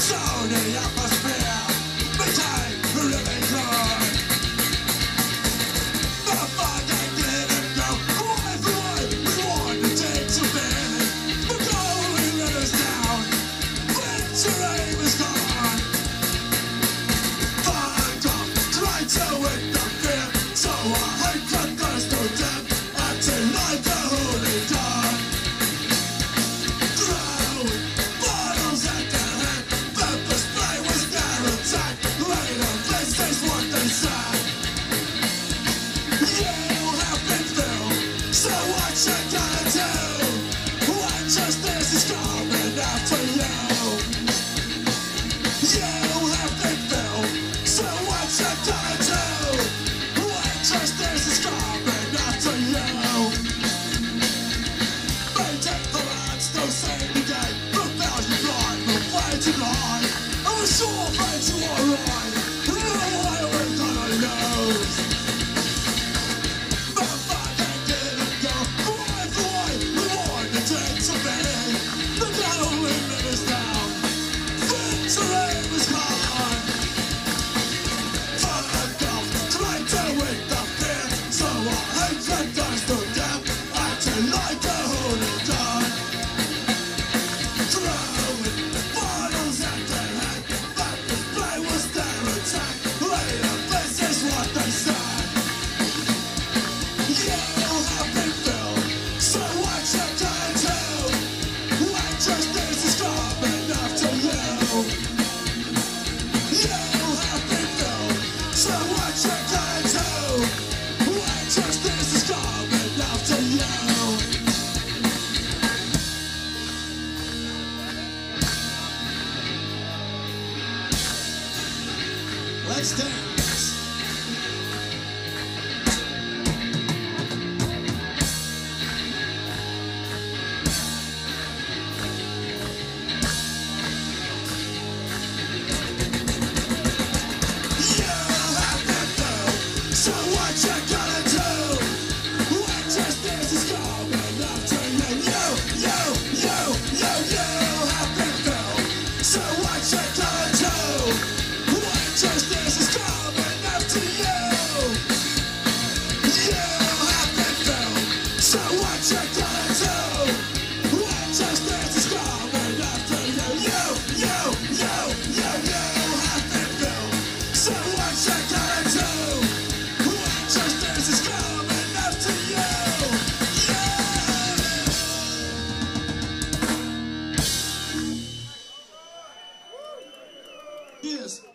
the atmosphere became living good. The fire didn't go away the way we wanted it to be. The goal we let us down, victory was gone. Fired up, tried to interfere, so our hatred goes to death, acting like a hooligan. Throwing bottles at their head, pepper spray was their attack. Later, this is what they said. You have been filled, so what you gonna do when justice is coming after you? You have been filled, so what you gonna do when justice is coming after you? Maintain the land, still save the day. The thousand blind, the way to lie. I was so afraid you were right. No way we're gonna lose. The fire didn't go away the way we wanted it to be. The goal we let us down, victory was gone. Fired up, tried to interfere, so our hatred goes to death, acting like a hooligan. Throwing bottles at their head, that display was their attack. Later, this is what they said. You have been filled, so what you gonna do when justice is coming after you? You have been filled, so what you gonna do when justice is coming after you? Let's dance. You have been filled, so what you gonna do when justice is coming after you? You have been filled, so what you gonna do when justice is coming after you? You have been filled, so what you gonna do when justice is coming after you? You have been filled, so what you gonna do when justice is coming after you? Yes.